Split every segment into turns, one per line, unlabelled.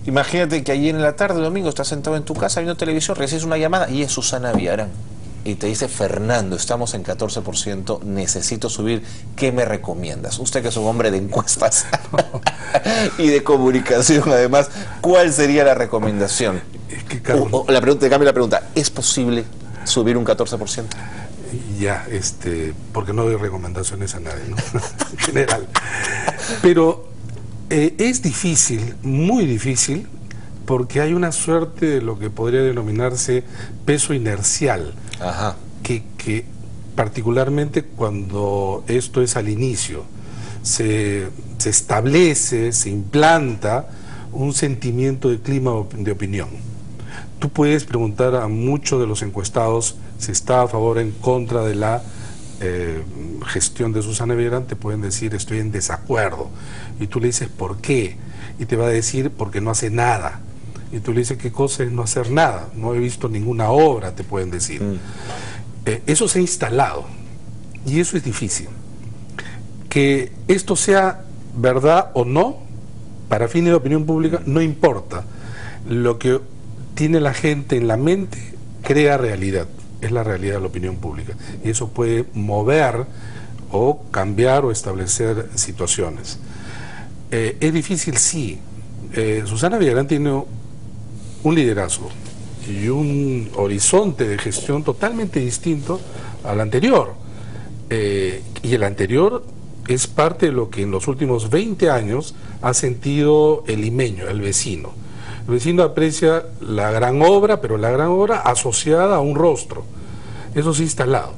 Imagínate que ayer en la tarde, domingo, estás sentado en tu casa viendo televisión, recibes una llamada y es Susana Villarán. Y te dice: Fernando, estamos en 14%, necesito subir, ¿qué me recomiendas? Usted que es un hombre de encuestas y de comunicación, además, ¿cuál sería la recomendación?
Es que, Carlos,
la pregunta, cambia la pregunta, ¿es posible subir un 14%?
Ya, porque no doy recomendaciones a nadie, ¿no? En general. Pero es difícil, muy difícil, porque hay una suerte de lo que podría denominarse peso inercial.
Ajá.
Que particularmente cuando esto es al inicio, se establece, se implanta un sentimiento de clima de opinión. Tú puedes preguntar a muchos de los encuestados si está a favor o en contra de la gestión de Susana Villarán, te pueden decir: estoy en desacuerdo. Y tú le dices: ¿por qué? Y te va a decir: porque no hace nada. Y tú le dices: ¿qué cosa es no hacer nada? No he visto ninguna obra, te pueden decir. Eso se ha instalado y eso es difícil. Que esto sea verdad o no, para fines de opinión pública, no importa. Lo que tiene la gente en la mente crea realidad, es la realidad de la opinión pública. Y eso puede mover o cambiar o establecer situaciones. Es difícil, sí. Susana Villarán tiene un liderazgo y un horizonte de gestión totalmente distinto al anterior. Y el anterior es parte de lo que en los últimos 20 años ha sentido el limeño, el vecino. El vecino aprecia la gran obra, pero la gran obra asociada a un rostro. Eso se ha instalado.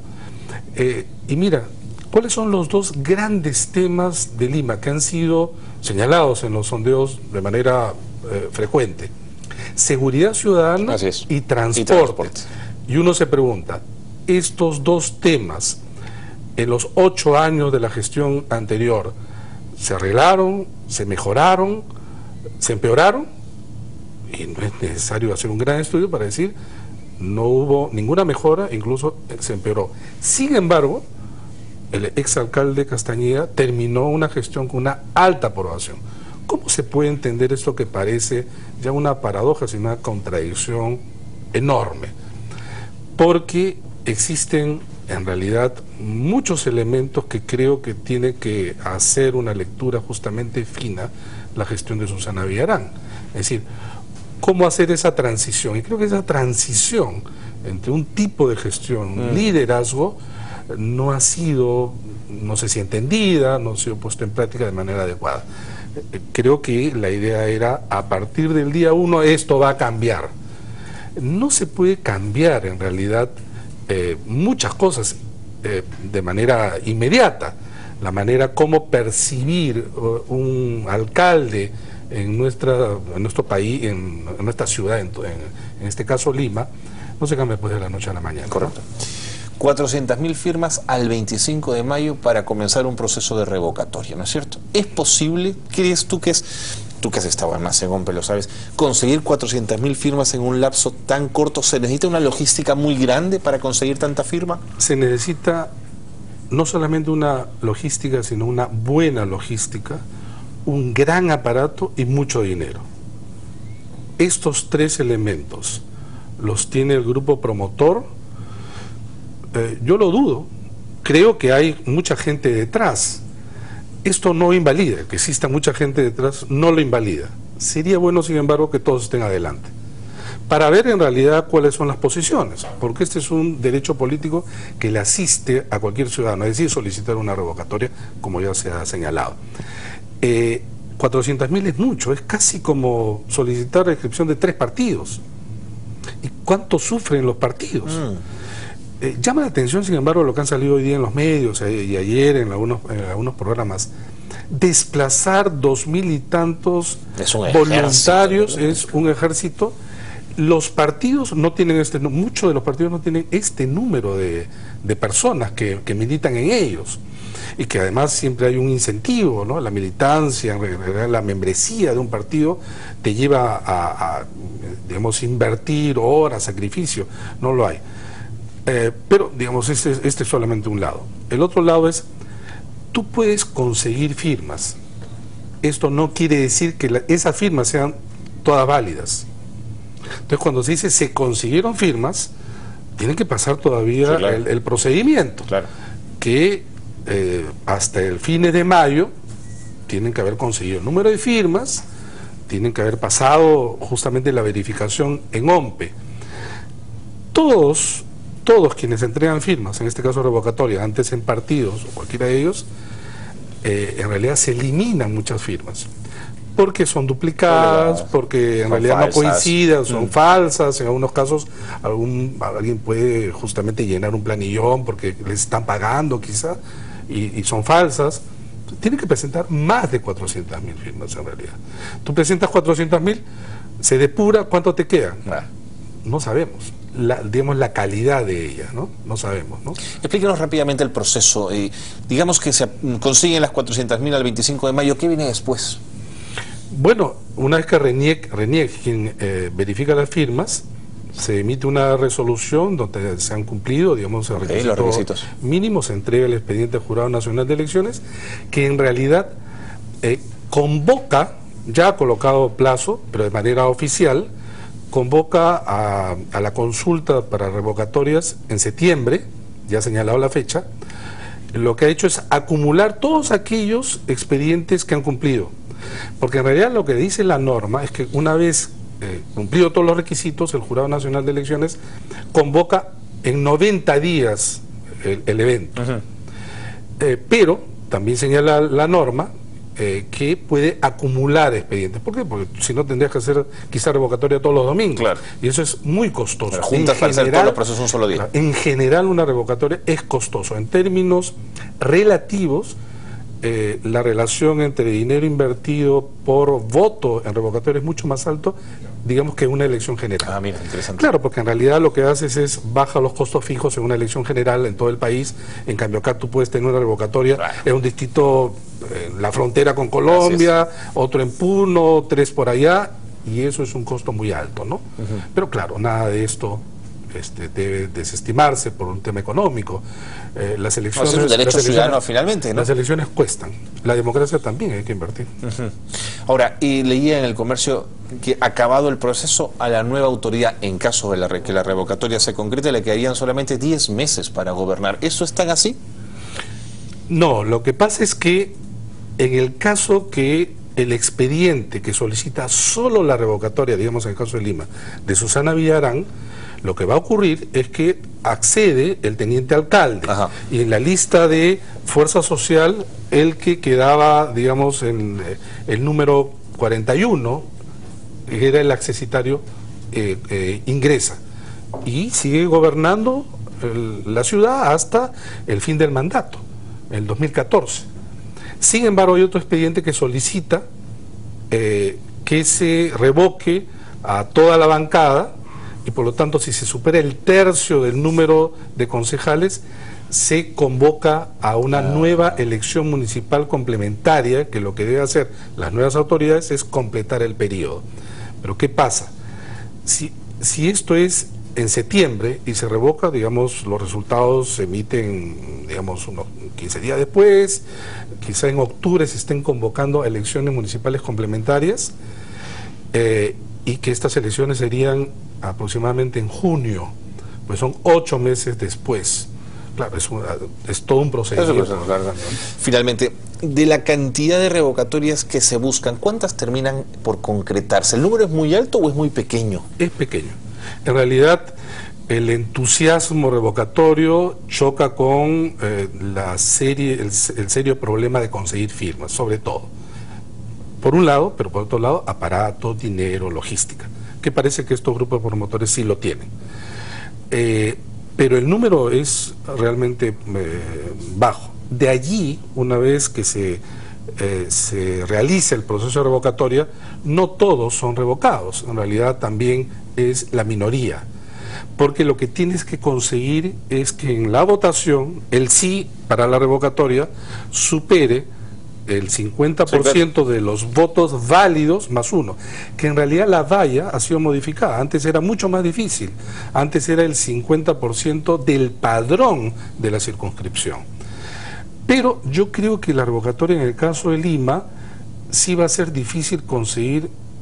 Y mira, ¿cuáles son los dos grandes temas de Lima que han sido señalados en los sondeos de manera frecuente? Seguridad ciudadana y transporte. Y uno se pregunta, estos dos temas, en los 8 años de la gestión anterior, ¿se arreglaron, se mejoraron, se empeoraron? Y no es necesario hacer un gran estudio para decir: no hubo ninguna mejora, incluso se empeoró. Sin embargo, el exalcalde Castañeda terminó una gestión con una alta aprobación. ¿Cómo se puede entender esto que parece ya una paradoja, sino una contradicción enorme? Porque existen en realidad muchos elementos que creo que tiene que hacer una lectura justamente fina la gestión de Susana Villarán. Es decir, cómo hacer esa transición. Y creo que esa transición entre un tipo de gestión, un liderazgo, no ha sido, no sé si entendida, no ha sido puesta en práctica de manera adecuada. Creo que la idea era: a partir del día 1 esto va a cambiar. No se puede cambiar en realidad muchas cosas de manera inmediata. La manera como percibir un alcalde en nuestro país, en nuestra ciudad, en este caso Lima, no se cambia después de la noche a la mañana.
Correcto. 400.000 firmas al 25 de mayo para comenzar un proceso de revocatoria, ¿no es cierto? ¿Es posible, crees tú que has estado además en OMPE, lo sabes, conseguir 400.000 firmas en un lapso tan corto? ¿Se necesita una logística muy grande para conseguir tanta firma?
Se necesita no solamente una logística, sino una buena logística, un gran aparato y mucho dinero. Estos 3 elementos los tiene el grupo promotor. Yo lo dudo, creo que hay mucha gente detrás. Esto no invalida, que exista mucha gente detrás no lo invalida. Sería bueno, sin embargo, que todos estén adelante, para ver en realidad cuáles son las posiciones, porque este es un derecho político que le asiste a cualquier ciudadano, es decir, solicitar una revocatoria, como ya se ha señalado. 400.000 es mucho, es casi como solicitar la inscripción de 3 partidos. ¿Y cuánto sufren los partidos? Llama la atención, sin embargo, lo que han salido hoy día en los medios y ayer en algunos programas. Desplazar 2.000 y tantos voluntarios es un ejército. Los partidos no tienen muchos de los partidos no tienen este número de personas que militan en ellos, y que además siempre hay un incentivo, ¿no? La militancia, la membresía de un partido te lleva a digamos, invertir horas, sacrificio. No lo hay. Pero, digamos, este es solamente un lado. El otro lado es: tú puedes conseguir firmas. Esto no quiere decir que esas firmas sean todas válidas. Entonces, cuando se dice se consiguieron firmas, tiene que pasar todavía
sí, claro,
el procedimiento,
claro,
que hasta el fin de mayo tienen que haber conseguido el número de firmas, tienen que haber pasado justamente la verificación en OMPE. Todos quienes entregan firmas, en este caso revocatorias, antes en partidos o cualquiera de ellos, en realidad se eliminan muchas firmas, porque son duplicadas, porque en realidad falsas, no coinciden, son falsas, en algunos casos alguien puede justamente llenar un planillón porque les están pagando quizá, y son falsas. Tienen que presentar más de 400.000 firmas en realidad. Tú presentas 400.000, se depura, ¿cuánto te queda? No sabemos. Digamos la calidad de ella, no sabemos, ¿no?
Explíquenos rápidamente el proceso. Digamos que se consiguen las 400.000 al 25 de mayo, ¿qué viene después?
Bueno, una vez que RENIEC quien verifica las firmas, se emite una resolución donde se han cumplido, digamos, los requisitos mínimos, se entrega el expediente al Jurado Nacional de Elecciones, que en realidad convoca, ya ha colocado plazo, pero de manera oficial, convoca a la consulta para revocatorias en septiembre, ya ha señalado la fecha. Lo que ha hecho es acumular todos aquellos expedientes que han cumplido, porque en realidad lo que dice la norma es que una vez cumplido todos los requisitos, el Jurado Nacional de Elecciones convoca en 90 días el evento. Pero también señala la norma que puede acumular expedientes. ¿Por qué? Porque si no tendrías que hacer quizá revocatoria todos los domingos.
Claro.
Y eso es muy costoso.
Pero juntas para hacer todos los procesos un solo día.
En general una revocatoria es costoso. En términos relativos, la relación entre dinero invertido por voto en revocatoria es mucho más alto, digamos, que en una elección general.
Ah, mira, interesante.
Claro, porque en realidad lo que haces es baja los costos fijos en una elección general en todo el país. En cambio acá tú puedes tener una revocatoria en un distrito, la frontera con Colombia, otro en Puno, 3 por allá, y eso es un costo muy alto, ¿no? Pero claro, nada de esto debe desestimarse por un tema económico. Las elecciones,
es un derecho ciudadano finalmente, ¿no?
Las elecciones cuestan. La democracia también hay que invertir.
Ahora, y leía en el Comercio que acabado el proceso, a la nueva autoridad, en caso de que la revocatoria se concrete, le quedarían solamente 10 meses para gobernar. ¿Eso es tan así?
No, lo que pasa es que en el caso que el expediente que solicita solo la revocatoria, digamos en el caso de Lima, de Susana Villarán, lo que va a ocurrir es que accede el teniente alcalde. Y en la lista de fuerza social, el que quedaba, digamos, en el número 41, era el accesitario, ingresa y sigue gobernando la ciudad hasta el fin del mandato, el 2014. Sin embargo, hay otro expediente que solicita que se revoque a toda la bancada, y por lo tanto, si se supera el tercio del número de concejales, se convoca a una nueva elección municipal complementaria, que lo que deben hacer las nuevas autoridades es completar el periodo. Pero ¿qué pasa? Si esto es en septiembre y se revoca, digamos, los resultados se emiten, digamos, unos 15 días después, quizá en octubre se estén convocando a elecciones municipales complementarias, y que estas elecciones serían aproximadamente en junio, pues son 8 meses después. Claro, es todo un procedimiento.
Finalmente, de la cantidad de revocatorias que se buscan, ¿cuántas terminan por concretarse? ¿El número es muy alto o es muy pequeño?
Es pequeño. En realidad, el entusiasmo revocatorio choca con el serio problema de conseguir firmas, sobre todo. Por un lado, pero por otro lado, aparato, dinero, logística, que parece que estos grupos promotores sí lo tienen. Pero el número es realmente bajo. De allí, una vez que se realiza el proceso de revocatoria, no todos son revocados, en realidad también es la minoría, porque lo que tienes que conseguir es que en la votación el sí para la revocatoria supere el 50% de los votos válidos más uno, que en realidad la valla ha sido modificada. Antes era mucho más difícil, antes era el 50% del padrón de la circunscripción. Pero yo creo que la revocatoria en el caso de Lima sí va a ser difícil conseguir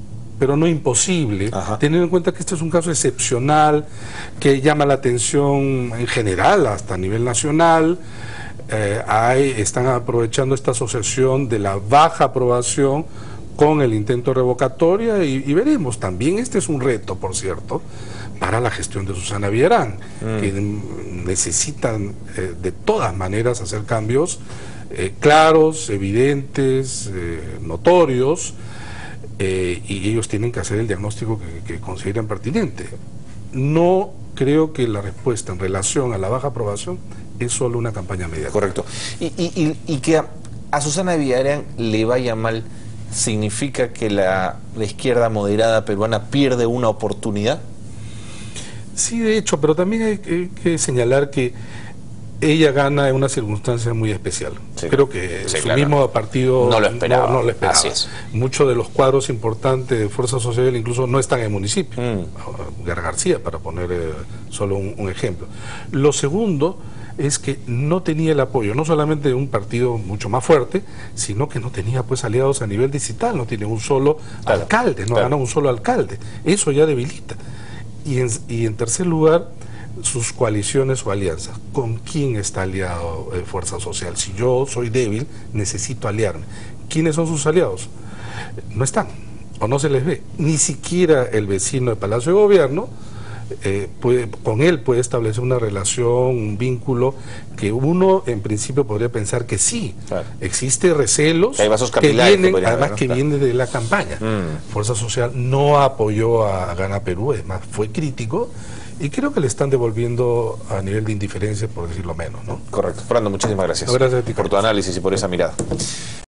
pero no imposible,
Ajá.
teniendo en cuenta que este es un caso excepcional, que llama la atención en general, hasta a nivel nacional. Están aprovechando esta asociación de la baja aprobación con el intento revocatoria y veremos. También este es un reto, por cierto, para la gestión de Susana Villarán, que necesitan de todas maneras hacer cambios claros, evidentes, notorios, y ellos tienen que hacer el diagnóstico que consideren pertinente. No creo que la respuesta en relación a la baja aprobación es solo una campaña mediática.
Correcto. Y que a Susana Villarán le vaya mal, ¿significa que la izquierda moderada peruana pierde una oportunidad?
Sí, de hecho, pero también hay que señalar que ella gana en una circunstancia muy especial.
Sí.
Creo que
Sí,
su
claro,
mismo partido
no lo esperaba.
No lo esperaba.
Así es.
Muchos de los cuadros importantes de Fuerza Social incluso no están en el municipio. Guerra García, para poner solo un ejemplo. Lo segundo es que no tenía el apoyo, no solamente de un partido mucho más fuerte, sino que no tenía pues aliados a nivel distrital, no tiene un solo alcalde, no gana un solo alcalde. Eso ya debilita. Y en tercer lugar, sus coaliciones o alianzas. ¿Con quién está aliado Fuerza Social? Si yo soy débil, necesito aliarme. ¿Quiénes son sus aliados? No están, o no se les ve. Ni siquiera el vecino de Palacio de Gobierno, con él puede establecer una relación, un vínculo que uno en principio podría pensar que sí. Claro. Existe recelos
hay vasos
que vienen,
que
además
haber, ¿no?
que vienen de la campaña. Fuerza Social no apoyó a Gana Perú, es más, fue crítico. Y creo que le están devolviendo a nivel de indiferencia, por decirlo menos, ¿no?
Correcto. Fernando, muchísimas gracias.
Gracias a ti,
por tu análisis y por esa mirada.